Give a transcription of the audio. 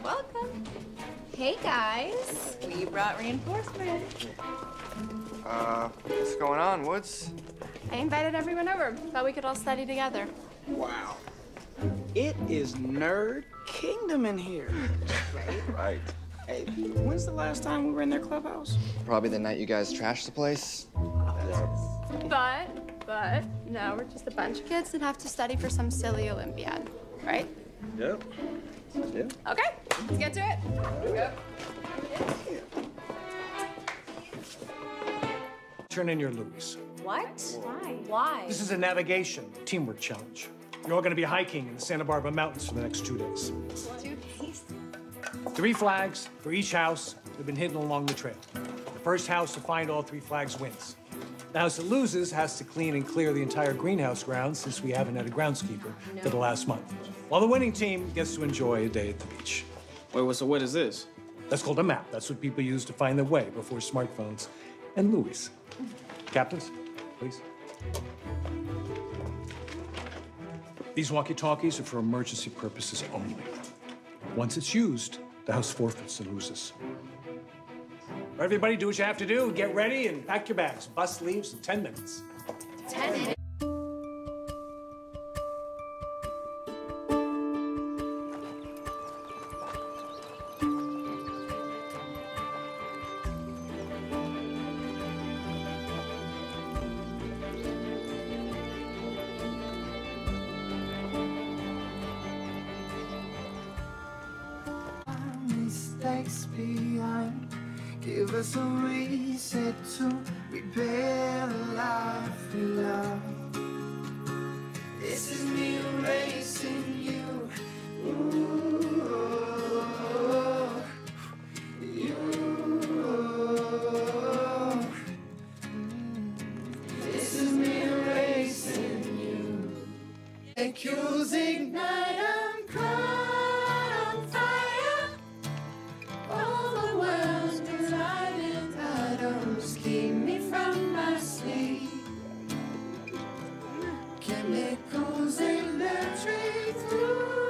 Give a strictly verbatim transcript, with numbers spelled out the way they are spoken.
Welcome. Hey, guys. We brought reinforcements. Uh, what's going on, Woods? I invited everyone over. Thought we could all study together. Wow. It is Nerd Kingdom in here. Right. Right. Hey, when's the last time we were in their clubhouse? Probably the night you guys trashed the place. But, but, no, we're just a bunch of kids that have to study for some silly Olympiad, right? Yep. Yep. Okay, let's get to it. Yep. Turn in your Louis. What? Why? Why? This is a navigation teamwork challenge. You're all going to be hiking in the Santa Barbara Mountains for the next two days. Two days. Three flags for each house that have been hidden along the trail. The first house to find all three flags wins. The house that loses has to clean and clear the entire greenhouse grounds since we haven't had a groundskeeper no. for the last month. While the winning team gets to enjoy a day at the beach. Wait, so what is this? That's called a map. That's what people use to find their way before smartphones and Louis. Captains, please. These walkie-talkies are for emergency purposes only. Once it's used, the house forfeits and loses. All right, everybody, do what you have to do. Get ready and pack your bags. Bus leaves in ten minutes. Ten minutes? Mistakes behind, give us a reset to repair the life we love. This is me erasing you. Ooh, you. This is me erasing you. Accusing night, I'm crying. Keep me from my sleep. Chemicals electric through.